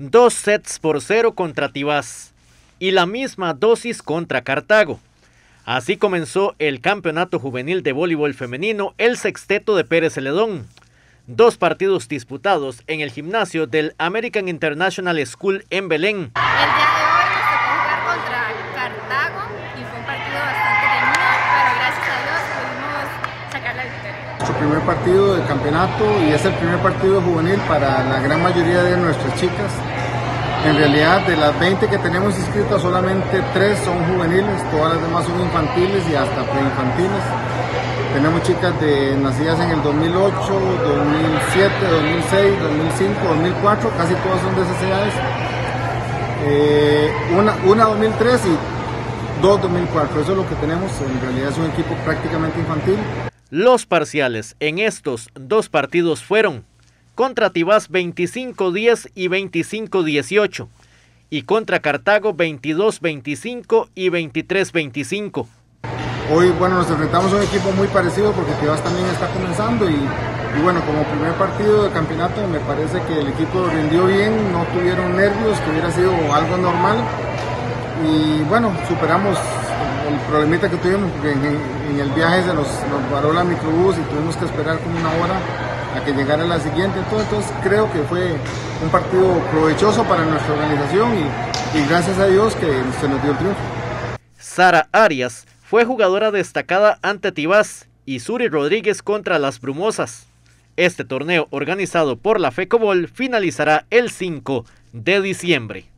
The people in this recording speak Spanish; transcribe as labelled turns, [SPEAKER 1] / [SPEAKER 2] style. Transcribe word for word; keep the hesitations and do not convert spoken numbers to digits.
[SPEAKER 1] dos sets por cero contra Tibás y la misma dosis contra Cartago. Así comenzó el campeonato juvenil de voleibol femenino, el sexteto de Pérez Celedón. Dos partidos disputados en el gimnasio del American International School en Belén.
[SPEAKER 2] El día de hoy nos tocó jugar contra Cartago y fue un partido bastante reñido, pero gracias a Dios pudimos sacar la victoria.
[SPEAKER 3] Nuestro primer partido del campeonato y es el primer partido juvenil para la gran mayoría de nuestras chicas. En realidad, de las veinte que tenemos inscritas, solamente tres son juveniles, todas las demás son infantiles y hasta preinfantiles. Tenemos chicas de, nacidas en el dos mil ocho, dos mil siete, dos mil seis, dos mil cinco, dos mil cuatro, casi todas son de esas edades. Eh, una, una dos mil tres y dos dos mil cuatro, eso es lo que tenemos, en realidad es un equipo prácticamente infantil.
[SPEAKER 1] Los parciales en estos dos partidos fueron: contra Tibás veinticinco diez y veinticinco dieciocho y contra Cartago veintidós veinticinco y veintitrés veinticinco.
[SPEAKER 3] Hoy, bueno, nos enfrentamos a un equipo muy parecido porque Tibás también está comenzando y, y bueno, como primer partido de campeonato me parece que el equipo rindió bien, no tuvieron nervios, que hubiera sido algo normal y bueno, superamos el problemita que tuvimos porque en, en el viaje se nos, nos paró la microbús y tuvimos que esperar como una hora a que llegara la siguiente, entonces, entonces creo que fue un partido provechoso para nuestra organización y, y gracias a Dios que se nos dio el triunfo.
[SPEAKER 1] Sara Arias fue jugadora destacada ante Tibás y Suri Rodríguez contra las Brumosas. Este torneo organizado por la FECOBOL finalizará el cinco de diciembre.